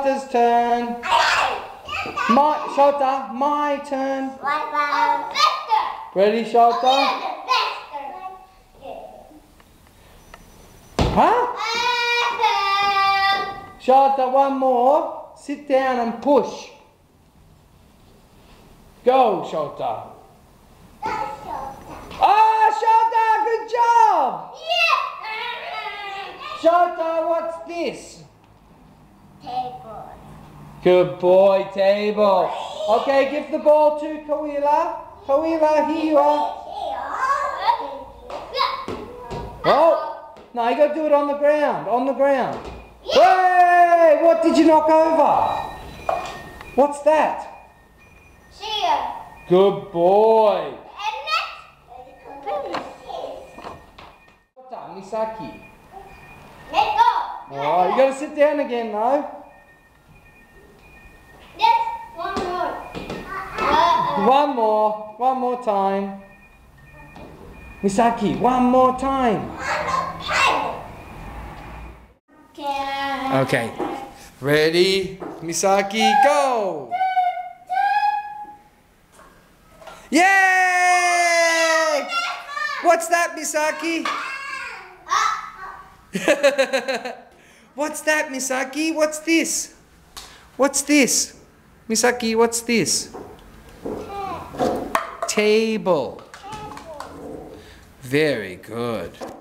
Shota's turn. Shota, my turn. Ready, Shota? Huh? Shota, one more. Sit down and push. Go, Shota. Ah, Shota, good job. Shota, what's this? Table. Good boy, table. Okay, give the ball to Kawila. Kawila, here you are. Oh, no, you got to do it on the ground. On the ground. Hey, what did you knock over? What's that? Chair. Good boy. Misaki. Let go. Alright, you got to sit down again though. Yes, one more. One more time. Misaki, one more time. Okay, ready, Misaki, go! Yay! What's that, Misaki? What's that, Misaki? What's this? What's this? Misaki, what's this? Table. Very good.